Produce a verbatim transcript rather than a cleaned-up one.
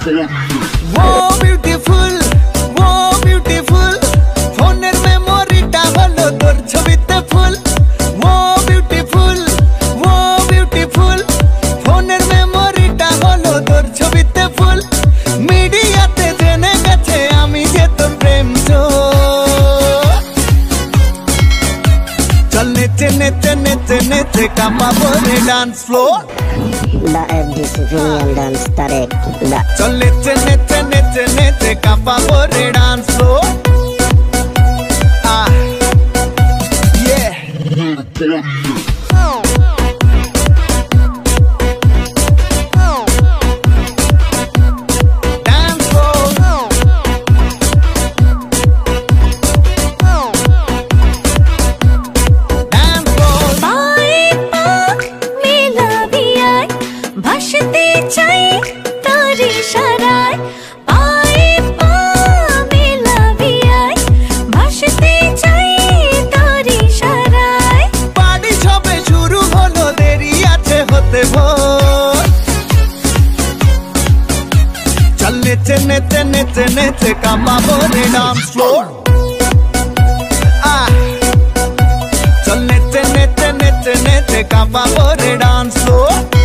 ও beautiful ও beautiful ফোনের মেমোরিটা হলো তোর ছবিতে ফুল ও বিউটিফুল ও বিউটিফুল ফোনের মেমোরিটা হলো তোর ছবিতে ফুল মিডিয়াতে জেনে গেছে আমি যে তোর প্রেম চল নেচে নেচে নেচে নেচে কাঁপাবো রে dance floor The F D C Premium Dance Tarek The চল নেচে নেচে নেচে নেচে কাঁপাবো রে ডান্স ফ্লোর আহ yeah नेचे नेचे नेचे नेचे कांपाबो रे डांस फ्लोर चल नेचे नेचे नेचे नेचे कांपाबो रे डांस फ्लोर